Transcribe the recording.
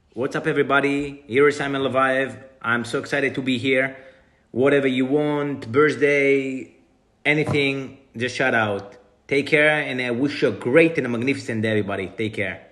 What's up, everybody? Here is Simon Leviev. I'm so excited to be here. Whatever you want, birthday, anything, just shout out. Take care, and I wish you a great and a magnificent day, everybody. Take care.